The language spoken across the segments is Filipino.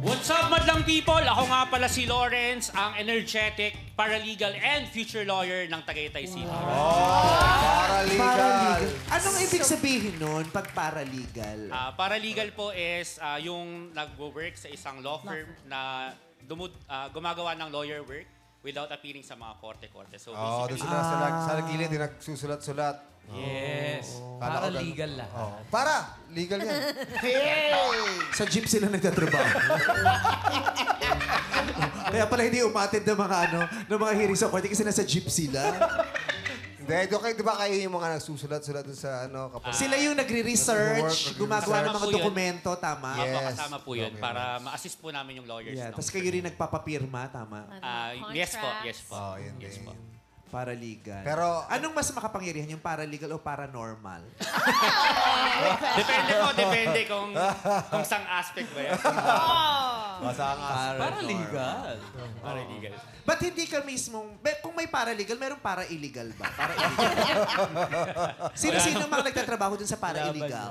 What's up, madlang people? Ako nga pala si Lawrence, ang energetic, paralegal, and future lawyer ng Tagaytay City. Paralegal. Anong ibig sabihin nun pag paralegal? Paralegal po is yung nag-work sa isang law firm na gumagawa ng lawyer work without appearing sa mga korte-korte. So doon basically, sila sa gilid, nagsusulat-sulat. Yes. Kala ko Para-legal lang. Para! Legal yan. Sa jeep sila nagtatrabaho. Kaya pala hindi umatid ng mga hearing sa korte kasi nasa jeep sila. Hindi, di ba kayo yung mga nagsusulat-sulat doon sa kapag... Sila yung nagre-research, gumagawa ng mga Kasama po yun. dokumento, tama? Yes. kasama po yun para ma-assist po namin yung lawyers. Yeah, ng tapos kayo rin nagpapapirma, tama? yes po, yes po. Yun Yes din. po. Paralegal. Pero... Anong mas makapangyarihan, yung paralegal o paranormal? Depende kung sang aspect ba yan. Para-legal. Paralegal. Ba't hindi ka mismong... Kung may paralegal, merong para-illegal ba? Para-illegal. Sino-sino mga nagtatrabaho dun sa para-illegal?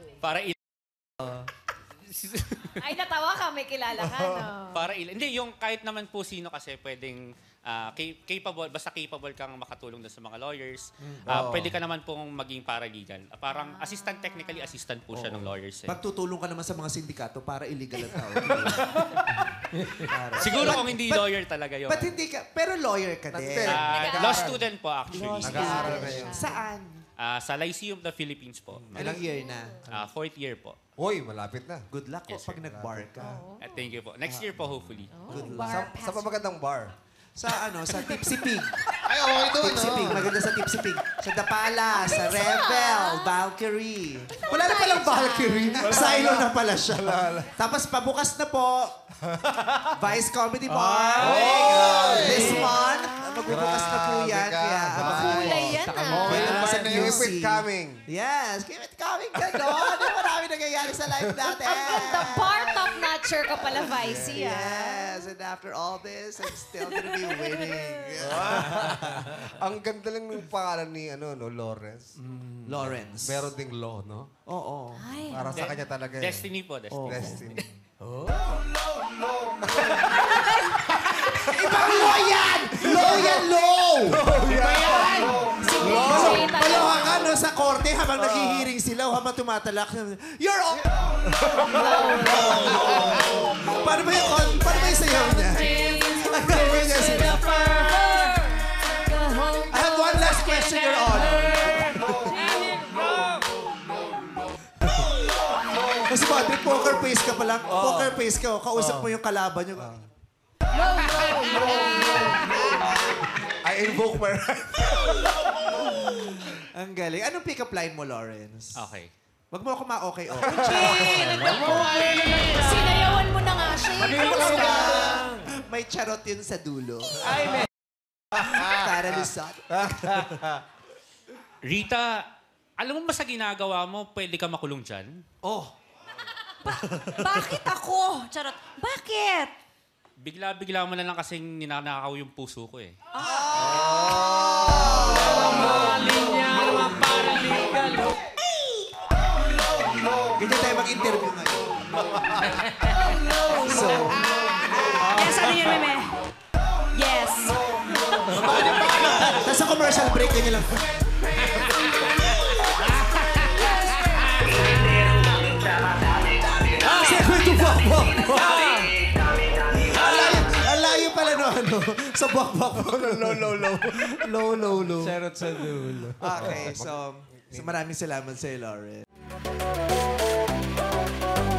Ay, natawa ka. May kilala ka, no? Hindi, yung kahit naman po sino kasi pwedeng capable, basta capable kang makatulong dun sa mga lawyers, pwede ka naman pong maging paralegal. Parang technically assistant po siya ng lawyers. Pagtutulong ka naman sa mga sindikato, para-illegal ang tawag. Siguro kung hindi lawyer talaga yun. Ba't hindi ka... Pero lawyer ka din. Law student po actually. Nag-aaral na yun. Saan? Sa Lyceum of the Philippines po. Ilang year na? 4th year po. Uy, malapit na. Good luck po Yes, pag nag-bar ka. Thank you po. Next year po, hopefully. Good luck. Sa pamagandang bar. Sa Tipsy Pig. Ay, ito, Tipsy Pig. Maganda sa Tipsy Pig. Sa The Palace, sa Rebel, Valkyrie. Wala na palang Valkyrie. Silo na pala siya. Tapos pabukas na po, Vice Comedy Bar. This month, magbubukas na po yan. Kaya, Kulay yan, Okay lang ba na yung keep it coming? Yes, keep it coming. Ganon. Marami nangyayari sa life natin. The bar top-notcher ka pala, Vicey, Yes, and after all this, I'm still gonna be winning. Ang ganda lang ng pangalan ni Lawrence. Lawrence. Meron ding law, no? Oo. Para sa kanya talaga. Destiny po, Destiny. Destiny. Ibang law yan! Law yan, law! Iba yan! Maloka ka no, sa korte habang naghihiring sila o habang tumatalak. You're all... Paano ba yung sayaw niya? I have one last question, Your Honor. Kasi ba, poker face ka pa lang. Poker face ka, kausap mo yung kalaban niyo. I invoke my right. Ang galing. Anong pick-up line mo, Lawrence? Okay. Wag mo ako ma-okay. Sinayawan mo na nga siya. May charot yun sa dulo. Ay, may... Para lusot. Rita, alam mo ba sa ginagawa mo, pwede ka makulong dyan? Bakit ako? Charot. Bakit? Bigla-bigla mo na lang kasing ninanakaw yung puso ko eh. Ganyan tayo mag-interview ngayon. So, Yes, ano yun, Meme? Yes. nasa commercial break, ganyan lang. Segue to Bok-Bok. Ang layo pala sa Bok-Bok. Low. Charot sa dulo. Okay, so maraming salamat sa'yo, Lauren.